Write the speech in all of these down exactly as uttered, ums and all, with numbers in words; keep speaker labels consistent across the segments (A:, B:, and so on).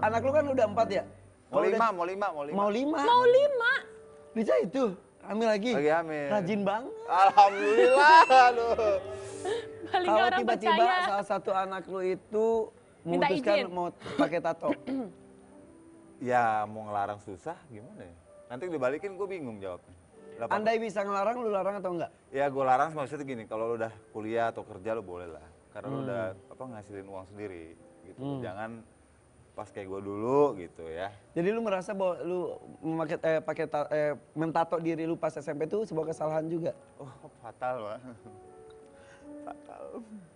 A: anak lu kan udah empat ya?
B: Mau
A: Kalau
B: lima,
A: udah-
B: mau lima, mau lima.
A: Mau lima?
C: Mau lima.
A: Bisa itu, hamil lagi?
B: Lagi hamil.
A: Rajin banget.
B: Alhamdulillah, aduh.
C: Paling
A: Kalau
C: orang
A: tiba-tiba
C: percaya.
A: salah satu anak lu itu
C: Minta
A: memutuskan
C: izin.
A: mau pakai tato.
B: Ya mau ngelarang susah gimana ya? Nanti dibalikin gue bingung jawabnya. Lah, Pak.
A: Andai bisa ngelarang, lu larang atau enggak?
B: Ya gue larang maksudnya gini, kalau lu udah kuliah atau kerja lu boleh lah. Karena lu
A: Hmm.
B: udah apa ngasilin uang sendiri gitu. Jangan pas kayak gue dulu gitu ya.
A: Jadi lu merasa bahwa lu memakai eh, pakai ta- eh, mentato diri lu pas S M P itu sebuah kesalahan juga?
B: Oh fatal Pak. Fatal.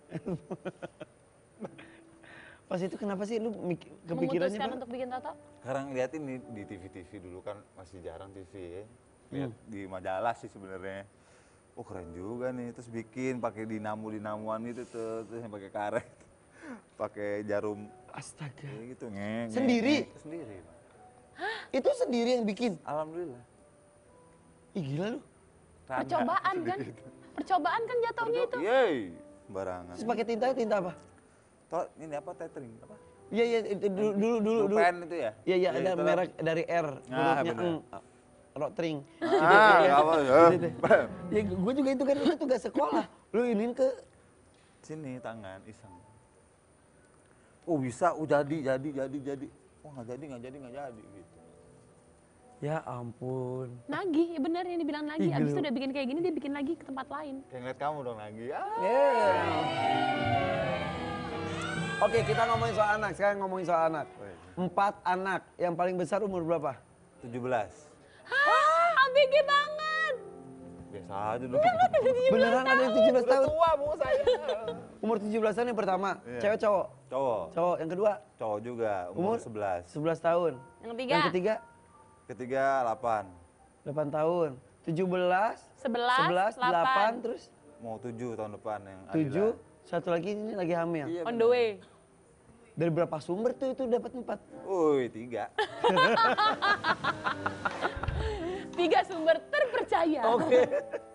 A: Pas itu kenapa sih lu mik- kepikirannya?
C: Memutuskan
A: Bang?
C: untuk bikin tato?
B: Sekarang liatin di, di T V-T V dulu kan masih jarang T V ya. Lihat di majalah sih sebenarnya. Oh keren juga nih, terus bikin pakai dinamu-dinamuan itu tuh, terus yang pakai karet. Pakai jarum
A: Astaga.
B: kayak gitu nge, nge,
A: Sendiri?
B: nge. Sendiri. Pak.
A: Itu sendiri yang bikin?
B: Alhamdulillah.
A: Ih gila lu.
B: Rada.
C: Percobaan kan? Percobaan kan jatuhnya itu.
B: Yeay, sembarangan.
A: Terus pakai tinta tinta apa?
B: Toh ini apa tethering apa?
A: Iya iya itu dulu dulu dulu. dulu.
B: Pulpen itu ya?
A: Iya iya
B: Ya,
A: ada
B: itulah.
A: merek dari R,
B: Nah,
A: hurufnya
B: bener.
A: eng. Rotring.
B: Ah,
A: Iya.
B: apa ya?
A: Gitu, gitu. Ya gue juga itu kan itu tugas sekolah. Lu iniin ke
B: Sini tangan iseng. Oh bisa, oh jadi, jadi, jadi, jadi. Oh nggak jadi, nggak jadi, nggak jadi gitu.
A: ya ampun.
C: Nagih, ya bener yang dibilang lagi.
A: Ih,
C: Abis itu
A: gila.
C: udah bikin kayak gini, dia bikin lagi ke tempat lain.
B: Kayak ngeliat kamu dong lagi. Ah.
A: Oke kita ngomongin soal anak, sekarang ngomongin soal anak.
B: Woi,
A: Empat anak, yang paling besar umur berapa?
B: tujuh belas.
C: Hah, A B G banget.
B: Biasa aja dong.
A: Beneran ada yang tujuh belas tahun?
B: Tua bu saya.
A: Umur tujuh belas tahun yang pertama,
B: Iya.
A: cewek cowok?
B: Cowok.
A: Cowok, yang kedua
B: Cowok juga, umur,
A: Umur?
B: sebelas.
A: sebelas tahun.
C: Yang ketiga,
A: Yang ketiga
B: Ketiga delapan.
A: delapan tahun. tujuh belas,
C: sebelas,
A: sebelas, delapan,
C: delapan.
A: terus
B: Mau tujuh tahun depan yang
A: tujuh,
B: Adila.
A: satu lagi ini lagi hamil.
B: Iya,
C: On
B: bener.
C: the way.
A: Dari berapa sumber tuh itu dapat empat?
B: Woi, tiga.
C: Tiga sumber terpercaya.
A: Oke.